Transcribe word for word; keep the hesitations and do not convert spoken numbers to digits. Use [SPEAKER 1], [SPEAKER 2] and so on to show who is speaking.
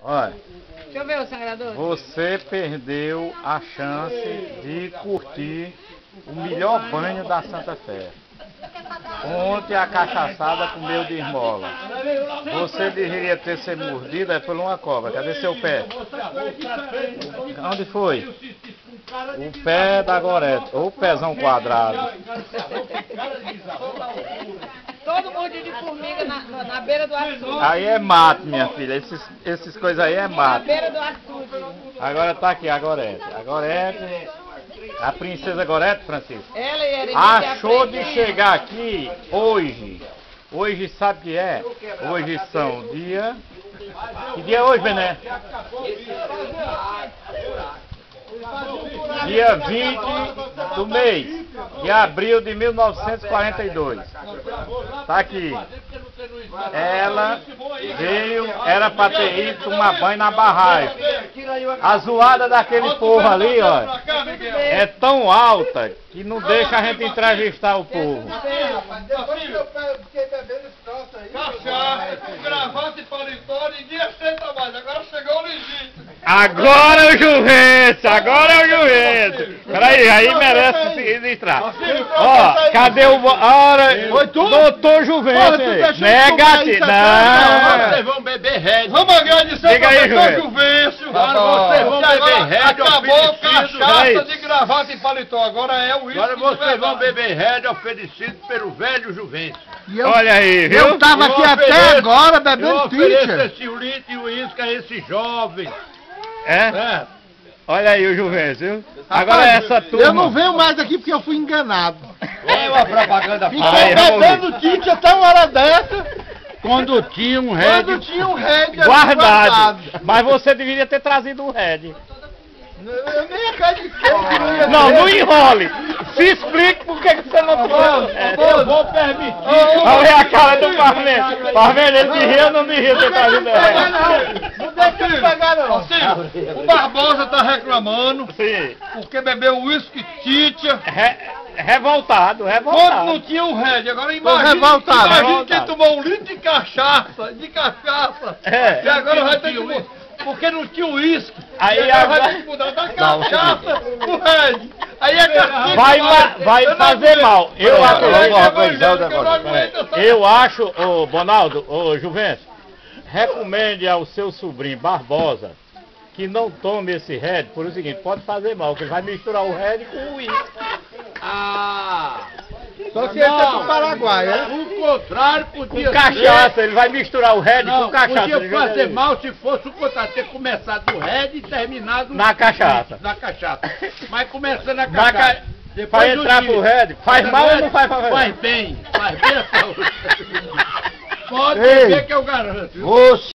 [SPEAKER 1] Olha,
[SPEAKER 2] Deixa eu ver o sangrador.
[SPEAKER 1] você perdeu a chance de curtir o melhor banho da Santa Fé. Ontem a cachaçada comeu de esmola. Você deveria ter sido mordida por uma cobra. Cadê seu pé? Onde foi? O pé da Gorete, ou o pezão quadrado.
[SPEAKER 2] Todo mundo de formiga na, na beira do açude.
[SPEAKER 1] Aí é mato, minha filha. Esses, esses coisas aí é
[SPEAKER 2] Na
[SPEAKER 1] mato.
[SPEAKER 2] beira do açude.
[SPEAKER 1] Agora tá aqui a Gorete. A Gorete, a princesa Gorete, Francisco,
[SPEAKER 2] Ela e a Eremita
[SPEAKER 1] achou de
[SPEAKER 2] aprendem.
[SPEAKER 1] chegar aqui hoje. Hoje sabe o que é? Hoje são dia... Que dia é hoje, Bené? Dia vinte do mês de abril de mil novecentos e quarenta e dois. Tá aqui. Ela veio, era pra ter ido tomar banho na barragem. A zoada daquele povo ali, ó, é tão alta que não deixa a gente entrevistar o povo.
[SPEAKER 3] Cachaça, com gravata e paletó, ninguém aceita mais. Agora chegou o legítimo.
[SPEAKER 1] Agora é o Juventus, agora é o Juventus. Peraí, aí merece se registrar. Ó, cadê o... Ora,
[SPEAKER 3] Foi tu?
[SPEAKER 1] doutor Juventus. Negativo. Não.
[SPEAKER 3] Vocês vão beber Red. Vamos agradecer
[SPEAKER 1] Diga aí,
[SPEAKER 3] professor
[SPEAKER 1] Juventus.
[SPEAKER 3] Juvencio.
[SPEAKER 1] Agora
[SPEAKER 3] vocês vão beber Red. Acabou
[SPEAKER 1] oferecido.
[SPEAKER 3] cachaça
[SPEAKER 1] Peraí.
[SPEAKER 3] de gravata e paletó. Agora é o uísque.
[SPEAKER 4] Agora vocês vão beber Red oferecido pelo velho Juventus.
[SPEAKER 1] Olha aí, viu?
[SPEAKER 5] Eu tava aqui
[SPEAKER 4] Eu
[SPEAKER 5] até
[SPEAKER 4] ofereço-
[SPEAKER 5] agora
[SPEAKER 4] Eu
[SPEAKER 5] bebendo
[SPEAKER 4] ofereço
[SPEAKER 5] teacher.
[SPEAKER 4] esse litro e uísque a esses jovens.
[SPEAKER 1] É?
[SPEAKER 4] É.
[SPEAKER 1] Olha aí o Juventus, viu? Agora essa turma...
[SPEAKER 5] Eu não venho mais aqui porque eu fui enganado.
[SPEAKER 4] É uma propaganda
[SPEAKER 5] Fiquei
[SPEAKER 1] Aí, vamos
[SPEAKER 5] bebendo teacher até uma hora dessa,
[SPEAKER 4] Quando tinha um Red.
[SPEAKER 5] quando tinha um Red ali
[SPEAKER 1] Guardado. Mas você deveria ter trazido o Red.
[SPEAKER 5] Eu nem acreditei que não ia
[SPEAKER 1] Não,
[SPEAKER 5] ter.
[SPEAKER 1] não enrole. Se explique por que que você não trouxe o Red.
[SPEAKER 4] Eu vou permitir.
[SPEAKER 1] Olha a cara do Parmento. Parmento, ele de rir ou não de rir ter trazido o Red?
[SPEAKER 5] Não deixa ele pegar não.
[SPEAKER 3] Assim, o Barbosa tá reclamando
[SPEAKER 1] Sim.
[SPEAKER 3] porque bebeu uísque Titia.
[SPEAKER 1] Re- revoltado,
[SPEAKER 3] Quando não
[SPEAKER 1] revoltado.
[SPEAKER 3] tinha um Red. Agora imagina,
[SPEAKER 5] revoltado,
[SPEAKER 3] imagina
[SPEAKER 1] revoltado.
[SPEAKER 3] quem tomou um litro de cachaça. De cachaça.
[SPEAKER 1] É.
[SPEAKER 3] E agora vai ter que mudar. Porque não tinha uísque.
[SPEAKER 1] Aí
[SPEAKER 3] E agora
[SPEAKER 1] agora-
[SPEAKER 3] vai ter que mudar da cachaça pro Red. Aí é cachaça.
[SPEAKER 1] Vai, ma- vai
[SPEAKER 3] Eu não
[SPEAKER 1] fazer
[SPEAKER 3] aguento.
[SPEAKER 1] mal. Eu
[SPEAKER 3] Eu
[SPEAKER 1] acredito.
[SPEAKER 3] não
[SPEAKER 4] Vou
[SPEAKER 3] aguento,
[SPEAKER 4] organizar o
[SPEAKER 3] eu não
[SPEAKER 4] negócio.
[SPEAKER 3] aguento essa-
[SPEAKER 1] Eu acho, ô Bonaldo, ô Juventus, recomende ao seu sobrinho Barbosa que não tome esse Red por o seguinte, pode fazer mal, que ele vai misturar o Red com o uísque.
[SPEAKER 4] Ah.
[SPEAKER 5] Só se ele tá pro Paraguai, é?
[SPEAKER 4] O contrário podia
[SPEAKER 1] Com cachaça, ele vai misturar o Red
[SPEAKER 4] Não,
[SPEAKER 1] com cachaça.
[SPEAKER 4] podia
[SPEAKER 1] Ele
[SPEAKER 4] fazer
[SPEAKER 1] vai-
[SPEAKER 4] mal se fosse o contrário, ter começado no Red e terminado
[SPEAKER 1] Na cachaça.
[SPEAKER 4] na cachaça. Mas começando na
[SPEAKER 1] Na
[SPEAKER 4] cachaça.
[SPEAKER 1] ca...
[SPEAKER 4] Depois
[SPEAKER 1] Pra
[SPEAKER 4] do
[SPEAKER 1] entrar
[SPEAKER 4] dia.
[SPEAKER 1] pro Red, faz mal ou não faz pra
[SPEAKER 4] Faz bem, faz bem a saúde. Pode
[SPEAKER 5] Ei.
[SPEAKER 4] ver que eu garanto. viu?
[SPEAKER 5] Você